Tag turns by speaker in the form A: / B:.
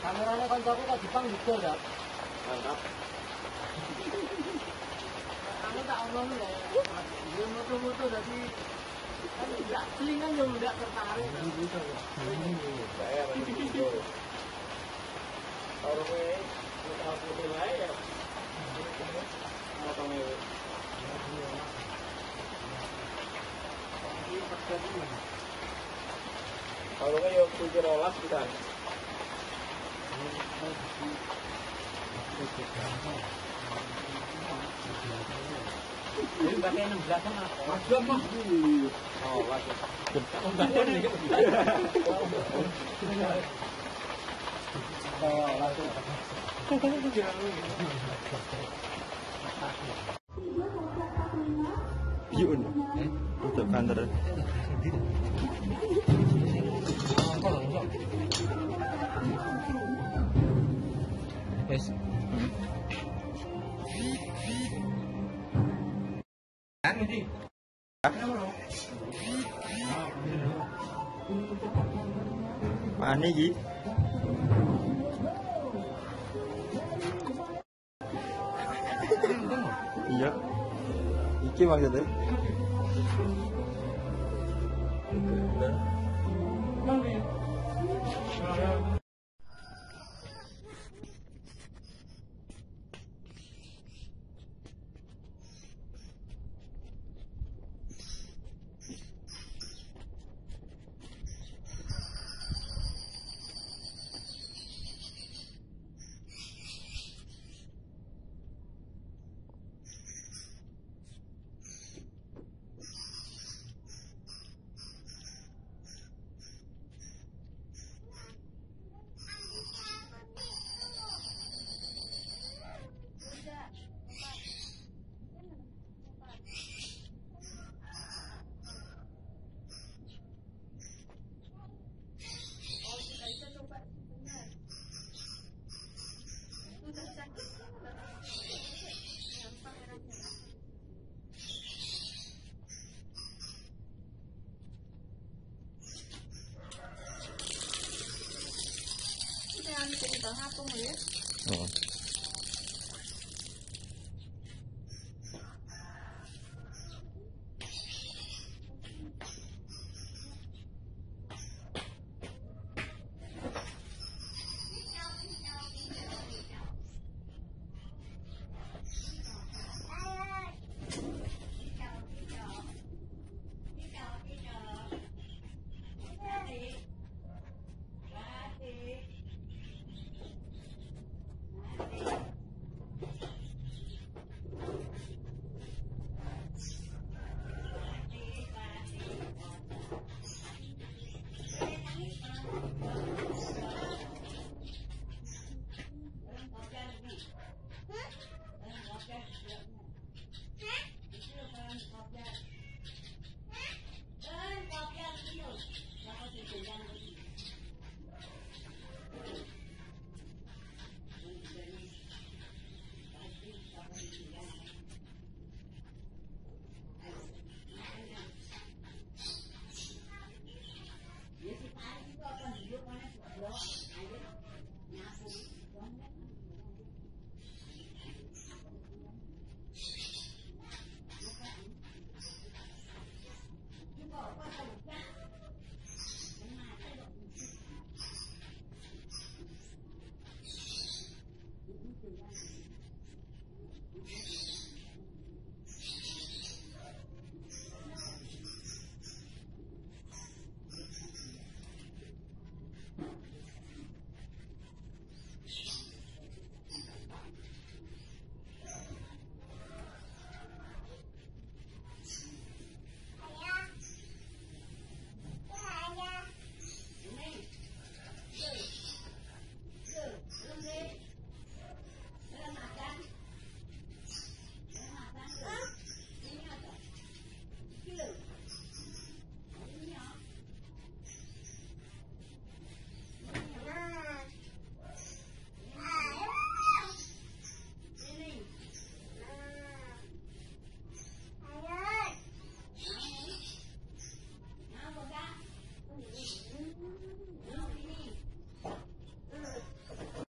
A: Kameranya kancaku kok Jepang juga dah.
B: Mantap.
A: Kamu tak omong ya. Dia moto-moto dari kan tidak seling kan yang tidak tertarik.
B: Saya video. Kalau gue kita foto lah ya. Motongnya. Kalau gue yuk tujuh rolas kita.
A: Ini pakai 16 kan apa?
B: Ada mah. Oh, lagi.
A: Oh, langsung.
C: Yun. Untuk kantor.
A: Yes.
C: Mana Ji? Iya. Iki maksudnya.
D: Kita ambil dari bawah apa ya?
C: Oh.